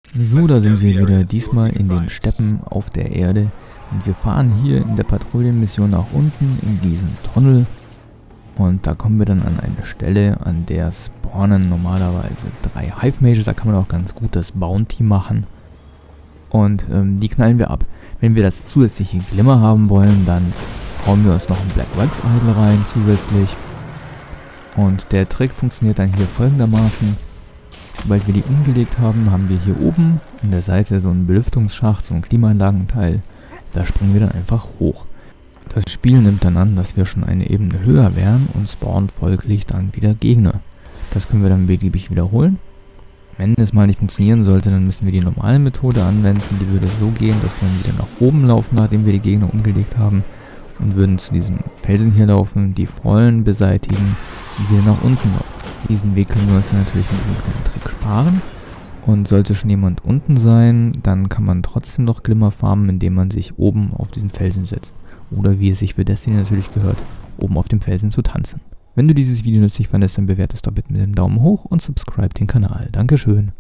So, da sind wir wieder, diesmal in den Steppen auf der Erde. Und wir fahren hier in der Patrouillenmission nach unten in diesen Tunnel. Und da kommen wir dann an eine Stelle, an der spawnen normalerweise 3 Hive Mage. Da kann man auch ganz gut das Bounty machen. Und die knallen wir ab. Wenn wir das zusätzliche Glimmer haben wollen, dann hauen wir uns noch einen Black Wax Idol rein zusätzlich. Und der Trick funktioniert dann hier folgendermaßen. Sobald wir die umgelegt haben, haben wir hier oben an der Seite so einen Belüftungsschacht, so einen Klimaanlagenteil. Da springen wir dann einfach hoch. Das Spiel nimmt dann an, dass wir schon eine Ebene höher wären und spawnt folglich dann wieder Gegner. Das können wir dann beliebig wiederholen. Wenn es mal nicht funktionieren sollte, dann müssen wir die normale Methode anwenden. Die würde so gehen, dass wir dann wieder nach oben laufen, nachdem wir die Gegner umgelegt haben. Und würden zu diesem Felsen hier laufen, die Fallen beseitigen und wieder nach unten laufen. Diesen Weg können wir uns dann natürlich mit diesem kleinen Trick sparen. Und sollte schon jemand unten sein, dann kann man trotzdem noch Glimmer farmen, indem man sich oben auf diesen Felsen setzt. Oder wie es sich für Destiny natürlich gehört, oben auf dem Felsen zu tanzen. Wenn du dieses Video nützlich fandest, dann bewerte es doch bitte mit einem Daumen hoch und subscribe den Kanal. Dankeschön.